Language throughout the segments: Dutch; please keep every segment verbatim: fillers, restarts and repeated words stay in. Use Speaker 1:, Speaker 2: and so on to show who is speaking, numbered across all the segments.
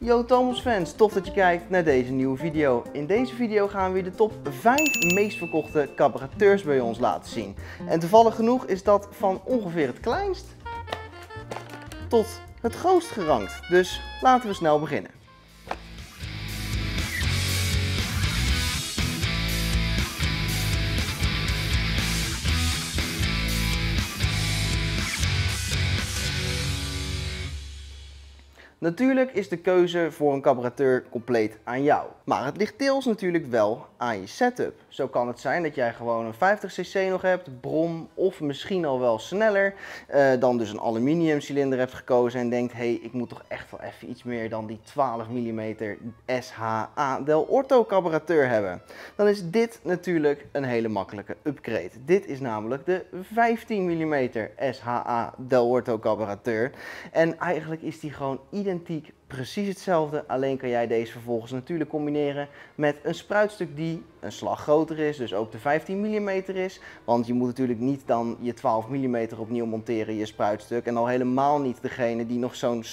Speaker 1: Yo Thomas fans, tof dat je kijkt naar deze nieuwe video. In deze video gaan we weer de top vijf meest verkochte carburateurs bij ons laten zien. En toevallig genoeg is dat van ongeveer het kleinst tot het grootst gerankt. Dus laten we snel beginnen. Natuurlijk is de keuze voor een carburateur compleet aan jou. Maar het ligt deels natuurlijk wel aan je setup. Zo kan het zijn dat jij gewoon een vijftig cc nog hebt, brom of misschien al wel sneller. Uh, dan dus een aluminium cilinder hebt gekozen en denkt, hé, hey, ik moet toch echt wel even iets meer dan die twaalf millimeter S H A Del Orto carburateur hebben. Dan is dit natuurlijk een hele makkelijke upgrade. Dit is namelijk de vijftien millimeter S H A Del Orto carburateur. En eigenlijk is die gewoon identiek. Identiek, precies hetzelfde, alleen kan jij deze vervolgens natuurlijk combineren met een spruitstuk die een slag groter is, dus ook de vijftien millimeter is. Want je moet natuurlijk niet dan je twaalf millimeter opnieuw monteren, je spruitstuk. En al helemaal niet degene die nog zo'n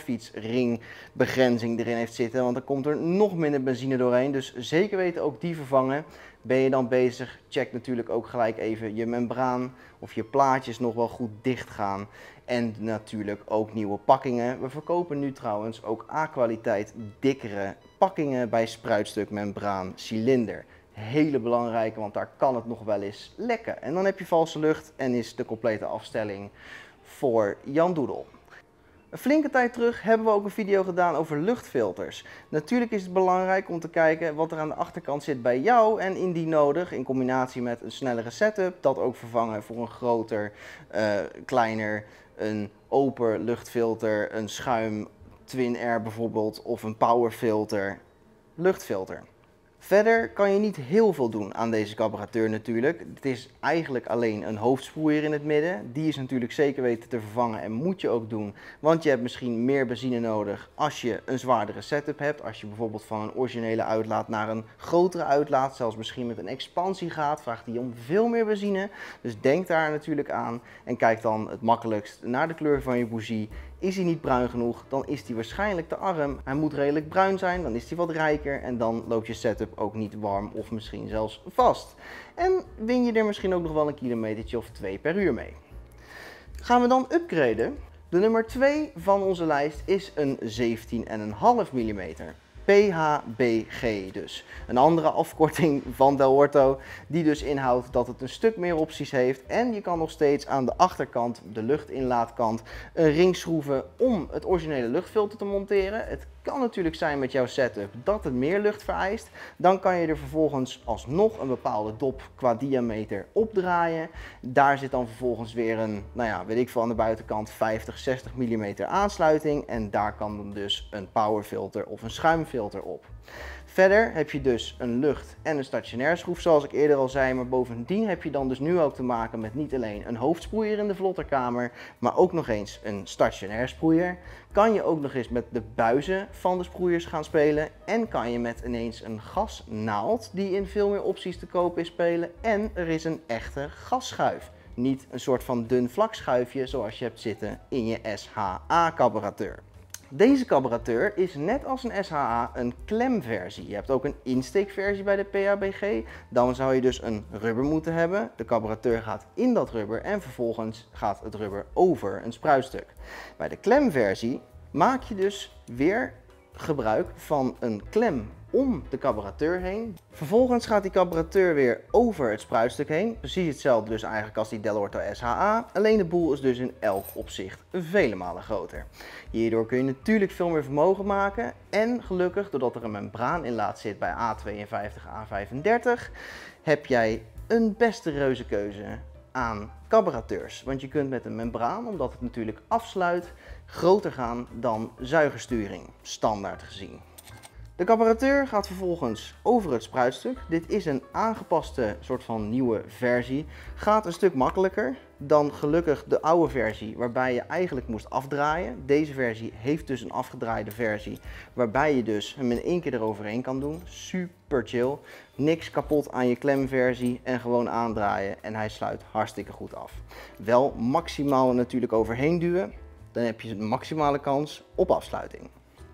Speaker 1: snorfietsringbegrenzing erin heeft zitten, want dan komt er nog minder benzine doorheen. Dus zeker weten ook die vervangen. Ben je dan bezig, check natuurlijk ook gelijk even je membraan of je plaatjes nog wel goed dicht gaan. En natuurlijk ook nieuwe pakkingen. We verkopen nu trouwens ook A-kwaliteit dikkere pakkingen bij spruitstuk, membraan, cilinder. Hele belangrijke, want daar kan het nog wel eens lekken. En dan heb je valse lucht en is de complete afstelling voor Jan Doedel. Een flinke tijd terug hebben we ook een video gedaan over luchtfilters. Natuurlijk is het belangrijk om te kijken wat er aan de achterkant zit bij jou en indien nodig, in combinatie met een snellere setup, dat ook vervangen voor een groter, uh, kleiner, een open luchtfilter, een schuim Twin Air bijvoorbeeld of een powerfilter, luchtfilter. Verder kan je niet heel veel doen aan deze carburateur natuurlijk. Het is eigenlijk alleen een hoofdsproeier in het midden. Die is natuurlijk zeker weten te vervangen en moet je ook doen. Want je hebt misschien meer benzine nodig als je een zwaardere setup hebt. Als je bijvoorbeeld van een originele uitlaat naar een grotere uitlaat, zelfs misschien met een expansie gaat, vraagt die om veel meer benzine. Dus denk daar natuurlijk aan en kijk dan het makkelijkst naar de kleur van je bougie. Is hij niet bruin genoeg, dan is hij waarschijnlijk te arm. Hij moet redelijk bruin zijn, dan is hij wat rijker en dan loopt je setup ook niet warm of misschien zelfs vast. En win je er misschien ook nog wel een kilometertje of twee per uur mee. Gaan we dan upgraden? De nummer twee van onze lijst is een zeventien komma vijf millimeter. P H B G dus. Een andere afkorting van Del Orto die dus inhoudt dat het een stuk meer opties heeft en je kan nog steeds aan de achterkant, de luchtinlaatkant, een ring schroeven om het originele luchtfilter te monteren. Het kan natuurlijk zijn met jouw setup dat het meer lucht vereist. Dan kan je er vervolgens alsnog een bepaalde dop qua diameter opdraaien. Daar zit dan vervolgens weer een, nou ja, weet ik veel, aan de buitenkant vijftig, zestig millimeter aansluiting. En daar kan dan dus een powerfilter of een schuimfilter op. Verder heb je dus een lucht- en een stationair schroef zoals ik eerder al zei, maar bovendien heb je dan dus nu ook te maken met niet alleen een hoofdsproeier in de vlotterkamer, maar ook nog eens een stationair sproeier. Kan je ook nog eens met de buizen van de sproeiers gaan spelen en kan je met ineens een gasnaald die in veel meer opties te koop is spelen en er is een echte gasschuif. Niet een soort van dun vlakschuifje zoals je hebt zitten in je S H A carburateur. Deze carburateur is net als een S H A een klemversie. Je hebt ook een insteekversie bij de P H B G. Dan zou je dus een rubber moeten hebben. De carburateur gaat in dat rubber en vervolgens gaat het rubber over een spruitstuk. Bij de klemversie maak je dus weer gebruik van een klem om de carburateur heen. Vervolgens gaat die carburateur weer over het spruitstuk heen. Precies hetzelfde dus eigenlijk als die Del Orto S H A. Alleen de boel is dus in elk opzicht vele malen groter. Hierdoor kun je natuurlijk veel meer vermogen maken. En gelukkig, doordat er een membraaninlaat zit bij A tweeënvijftig, A vijfendertig, heb jij een beste reuze keuze aan carburateurs. Want je kunt met een membraan, omdat het natuurlijk afsluit, groter gaan dan zuigersturing, standaard gezien. De carburateur gaat vervolgens over het spruitstuk. Dit is een aangepaste soort van nieuwe versie. Gaat een stuk makkelijker dan gelukkig de oude versie waarbij je eigenlijk moest afdraaien. Deze versie heeft dus een afgedraaide versie waarbij je dus hem in één keer eroverheen kan doen. Super chill. Niks kapot aan je klemversie en gewoon aandraaien en hij sluit hartstikke goed af. Wel maximaal natuurlijk overheen duwen. Dan heb je een maximale kans op afsluiting.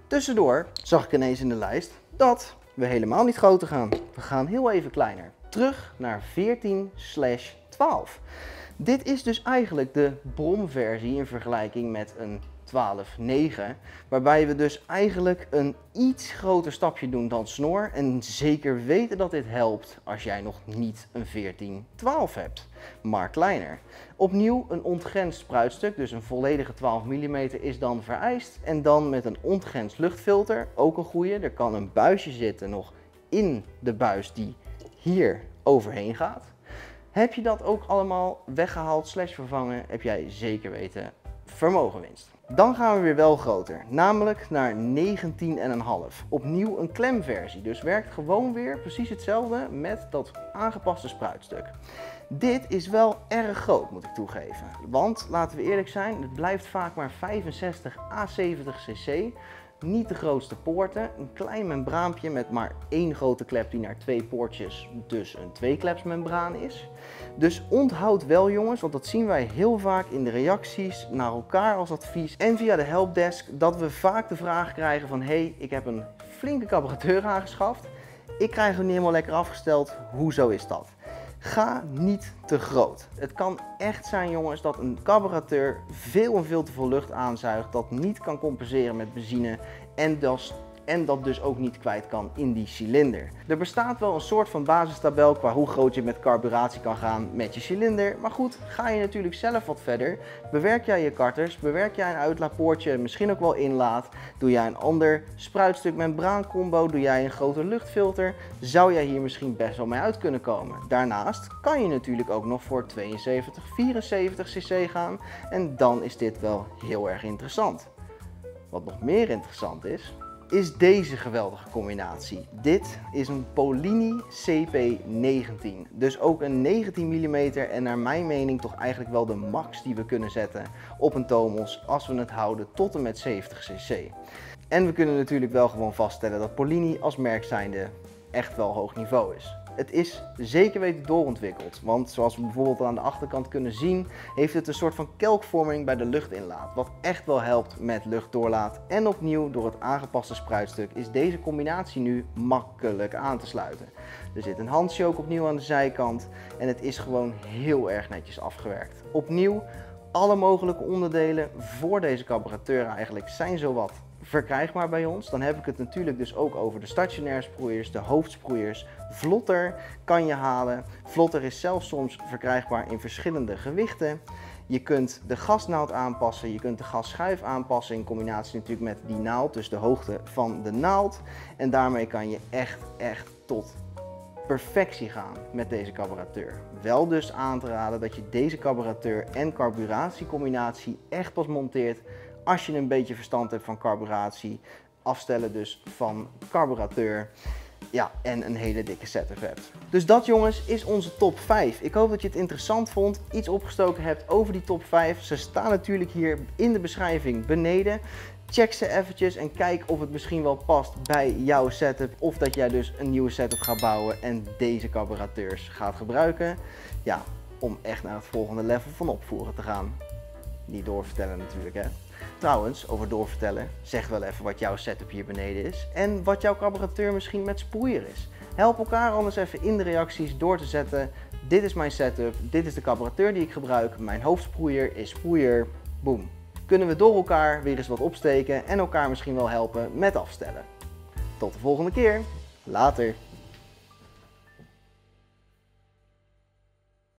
Speaker 1: Tussendoor zag ik ineens in de lijst dat we helemaal niet groter gaan. We gaan heel even kleiner. Terug naar veertien slash twaalf. Dit is dus eigenlijk de bromversie in vergelijking met een twaalf negen. Waarbij we dus eigenlijk een iets groter stapje doen dan snor. En zeker weten dat dit helpt als jij nog niet een veertien twaalf hebt, maar kleiner. Opnieuw een ontgrensd spruitstuk, dus een volledige twaalf millimeter is dan vereist. En dan met een ontgrensd luchtfilter, ook een goede. Er kan een buisje zitten nog in de buis die hier overheen gaat. Heb je dat ook allemaal weggehaald slash vervangen, heb jij zeker weten vermogenwinst. Dan gaan we weer wel groter, namelijk naar negentien komma vijf. Opnieuw een klemversie, dus werkt gewoon weer precies hetzelfde met dat aangepaste spruitstuk. Dit is wel erg groot, moet ik toegeven. Want, laten we eerlijk zijn, het blijft vaak maar vijfenzestig à zeventig cc. Niet de grootste poorten, een klein membraampje met maar één grote klep die naar twee poortjes, dus een tweeklepsmembraan is. Dus onthoud wel jongens, want dat zien wij heel vaak in de reacties naar elkaar als advies en via de helpdesk, dat we vaak de vraag krijgen van hey, ik heb een flinke carburateur aangeschaft, ik krijg hem niet helemaal lekker afgesteld, hoezo is dat? Ga niet te groot. Het kan echt zijn jongens dat een carburateur veel en veel te veel lucht aanzuigt, dat niet kan compenseren met benzine en dat, en dat dus ook niet kwijt kan in die cilinder. Er bestaat wel een soort van basistabel qua hoe groot je met carburatie kan gaan met je cilinder. Maar goed, ga je natuurlijk zelf wat verder. Bewerk jij je karters, bewerk jij een uitlaatpoortje, misschien ook wel inlaat. Doe jij een ander spruitstuk membraancombo, doe jij een groter luchtfilter, zou jij hier misschien best wel mee uit kunnen komen. Daarnaast kan je natuurlijk ook nog voor tweeënzeventig, vierenzeventig cc gaan en dan is dit wel heel erg interessant. Wat nog meer interessant is, is deze geweldige combinatie. Dit is een Polini C P negentien. Dus ook een negentien millimeter en naar mijn mening toch eigenlijk wel de max die we kunnen zetten op een Tomos als we het houden tot en met zeventig cc. En we kunnen natuurlijk wel gewoon vaststellen dat Polini als merk zijnde echt wel hoog niveau is. Het is zeker weten doorontwikkeld, want zoals we bijvoorbeeld aan de achterkant kunnen zien, heeft het een soort van kelkvorming bij de luchtinlaat, wat echt wel helpt met luchtdoorlaat. En opnieuw, door het aangepaste spruitstuk, is deze combinatie nu makkelijk aan te sluiten. Er zit een handchoke opnieuw aan de zijkant en het is gewoon heel erg netjes afgewerkt. Opnieuw, alle mogelijke onderdelen voor deze carburateur eigenlijk zijn zowat verkrijgbaar bij ons. Dan heb ik het natuurlijk dus ook over de stationaire sproeiers, de hoofdsproeiers. Vlotter kan je halen. Vlotter is zelfs soms verkrijgbaar in verschillende gewichten. Je kunt de gasnaald aanpassen, je kunt de gasschuif aanpassen in combinatie natuurlijk met die naald, dus de hoogte van de naald. En daarmee kan je echt, echt tot perfectie gaan met deze carburateur. Wel dus aan te raden dat je deze carburateur en carburatiecombinatie echt pas monteert als je een beetje verstand hebt van carburatie, afstellen dus van carburateur, ja, en een hele dikke setup hebt. Dus dat jongens is onze top vijf. Ik hoop dat je het interessant vond, iets opgestoken hebt over die top vijf. Ze staan natuurlijk hier in de beschrijving beneden. Check ze eventjes en kijk of het misschien wel past bij jouw setup of dat jij dus een nieuwe setup gaat bouwen en deze carburateurs gaat gebruiken. Ja, om echt naar het volgende level van opvoeren te gaan. Niet doorvertellen natuurlijk hè. Trouwens, over doorvertellen, zeg wel even wat jouw setup hier beneden is en wat jouw carburateur misschien met sproeier is. Help elkaar anders even in de reacties door te zetten. Dit is mijn setup, dit is de carburateur die ik gebruik, mijn hoofdsproeier is sproeier, boom. Kunnen we door elkaar weer eens wat opsteken en elkaar misschien wel helpen met afstellen. Tot de volgende keer, later!